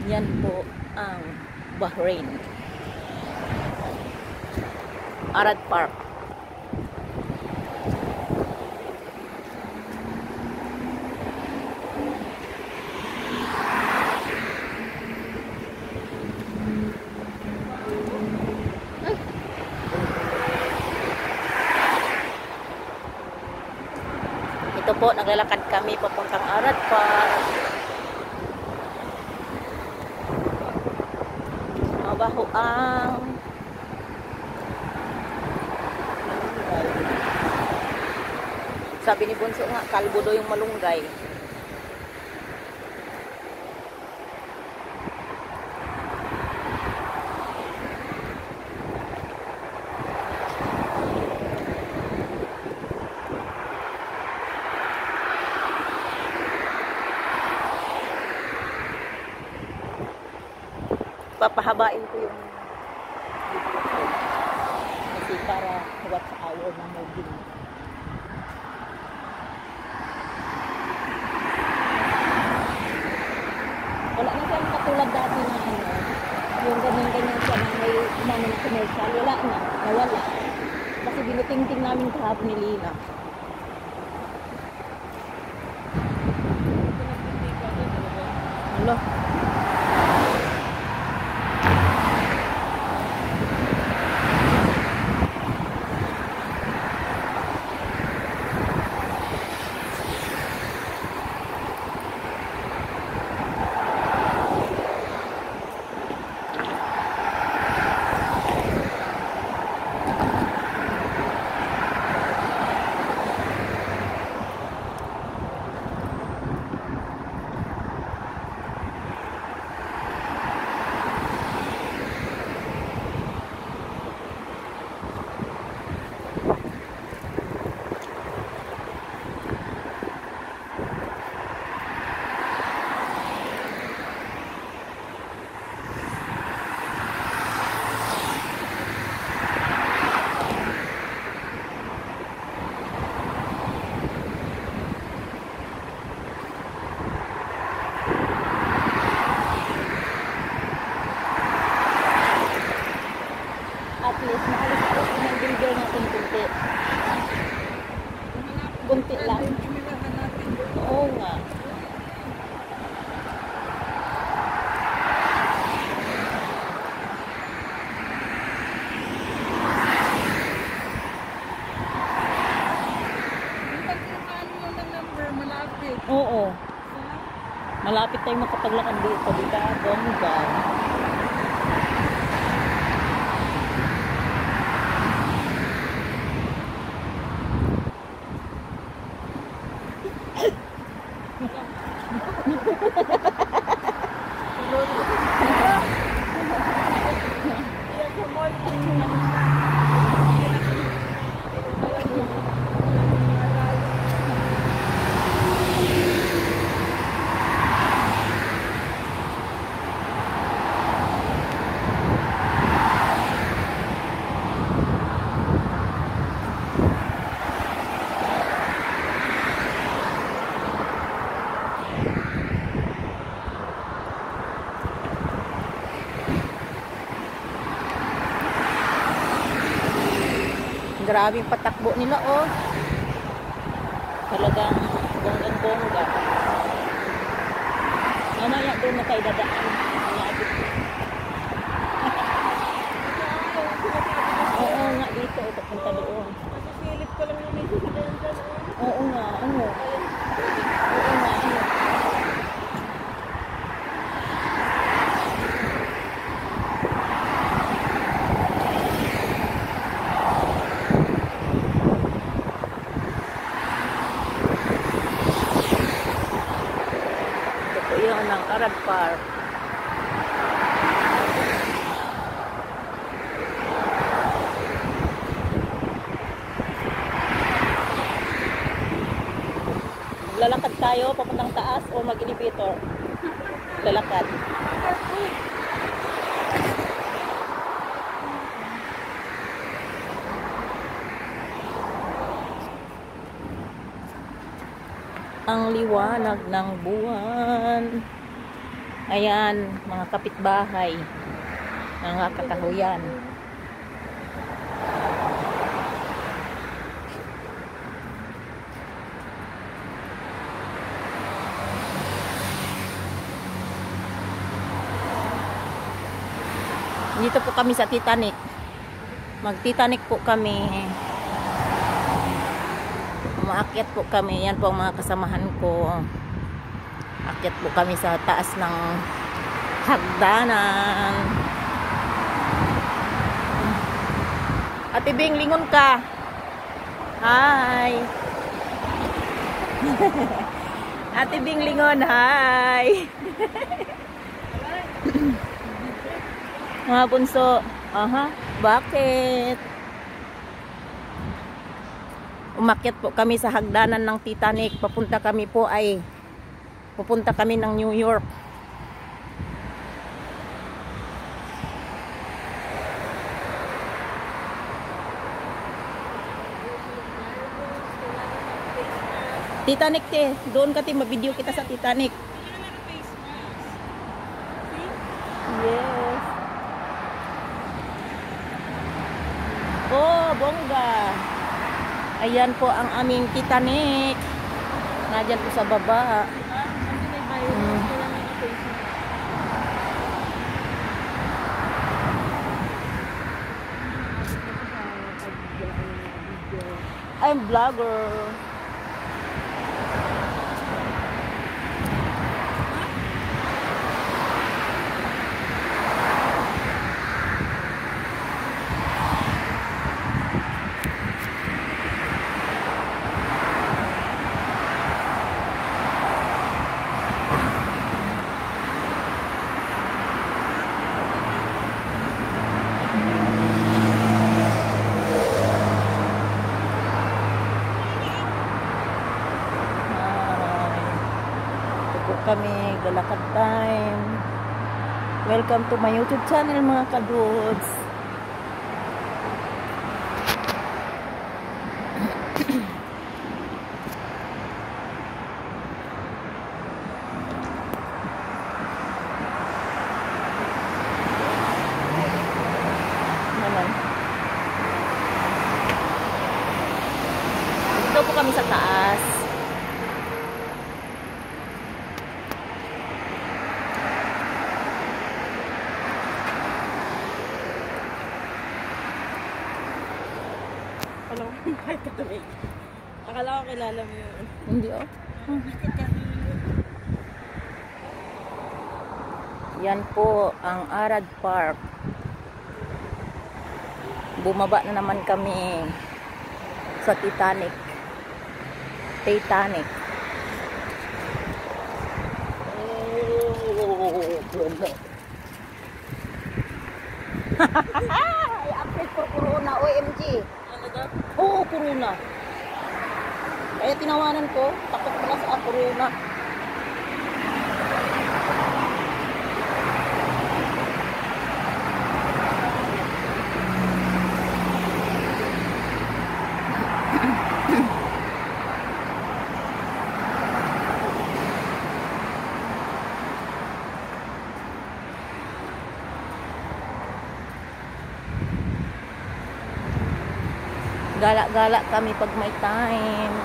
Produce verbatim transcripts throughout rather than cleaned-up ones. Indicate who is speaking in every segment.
Speaker 1: Yan po ang Bahrain. Arad Park. Ito po, naglalakad kami papuntang Arad Park. Mabaho ang sabi ni Bunso nga, kalbo daw yung malunggay. Papahabain ko yung video ko kasi para huwag sa hour na moving. Wala na siyang katulad dati na ano, yung ganyan-ganyan siya na may umano na commercial. Wala na, nawala. Kasi binutingting namin kahapon ni Lina. Hello. At least maalis-alis na yung builder natin kunti. Kunti lang. Oo nga. Oo. Malapit tayong makapaglakad dito. Dito, bongga. Grabing patakbo nila, oh. Talagang bonggang-bongga. Mamaya doon na tayo dadaan. Oo nga, dito. Papunta doon.
Speaker 2: Masisilip ko lang yung may sisigayan dyan.
Speaker 1: Oo nga, ano? Oo nga, ano? Yan ang Arad Park. Lalakad tayo papuntang taas o mag-elevator? Lalakad. Ang liwanag ng buwan. Ayan, mga kapitbahay. Mga kakahuyan. Dito po kami sa Titanic. Mag-Titanic po kami. Umaakyat po kami. Yan po ang mga kasamahan ko. Akyat po kami sa taas ng hagdanan. Ate Bing, lingon ka. Hi. Ate Bing, lingon. Hi. Mga bunso. Aha. Bakit? Umakyat po kami sa hagdanan ng Titanic. Papunta kami po ay pupunta kami ng New York. Titanic te. Doon ka te, ma-video kita sa Titanic. Yes. Oh, bongga. Ayan po ang aming Titanic. Nandiyan po sa baba. Hmm. I'm vlogger. Kami, galakad time. Welcome to my YouTube channel mga kadudes. Naman. Dito po kami sa taas.
Speaker 2: Akala ko kilala mo yun.
Speaker 1: Hindi oh. Hmm. Yan po ang Arad Park. Bumaba na naman kami sa Titanic. Titanic. Ay, update for Corona, O M G.
Speaker 2: Ano daw?
Speaker 1: Oo, Corona. Kaya tinawanan ko, takot pala sa Corona. Galak-galak kami pag may time.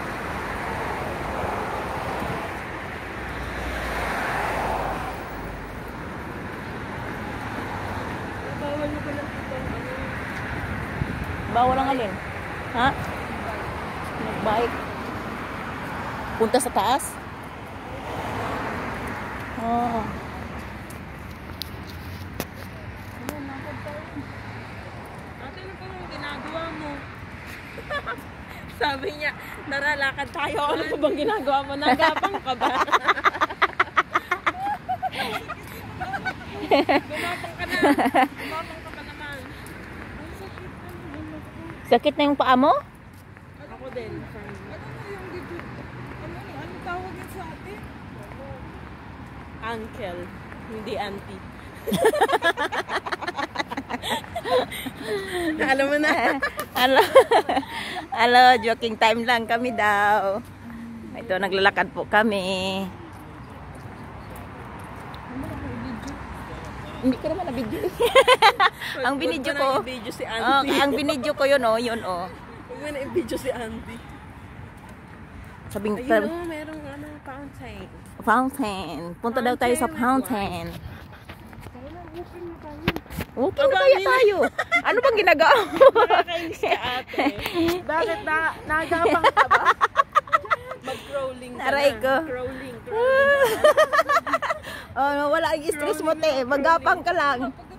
Speaker 2: Bawal mo ba lang ito?
Speaker 1: Bawal ang alin? Ha? Nagbike. Punta sa taas? Oh.
Speaker 2: Ate, ano pa yung ginagawa mo? Sabi niya, naralakad tayo. Ano pa bang ginagawa mo? Nagapang ka ba? Gumapang ka na. Gumapang ka pa naman. Ang sakit na naman ako.
Speaker 1: Sakit na yung paa mo?
Speaker 2: Ako din. Ano mo yung dito? Ano, ano tawag yun sa atin? Uncle. Hindi auntie. Alam mo na.
Speaker 1: Hello. Hello, joking time lang kami daw. Ito, naglalakad po kami. Hindi ko naman na-video. Ang binidyo ko.
Speaker 2: Huwag mo na i-video si
Speaker 1: Oh,
Speaker 2: Auntie.
Speaker 1: ang binidyo ko yun, oh. Yun, oh.
Speaker 2: Huwag mo na i-video si Auntie.
Speaker 1: Sabing,
Speaker 2: Ayun o, merong ano, fountain.
Speaker 1: fountain. Punta daw tayo sa fountain.
Speaker 2: Kaya lang, open mo tayo.
Speaker 1: Okay na kaya tayo. Ano bang ginagawa mo?
Speaker 2: Nakakainis ka ate. Bakit na, nagabang ka ba? Mag-crawling ka
Speaker 1: Aray
Speaker 2: na.
Speaker 1: ko.
Speaker 2: Crawling, crawling.
Speaker 1: Oh, wala ang stress mo, te. Magapang ka lang.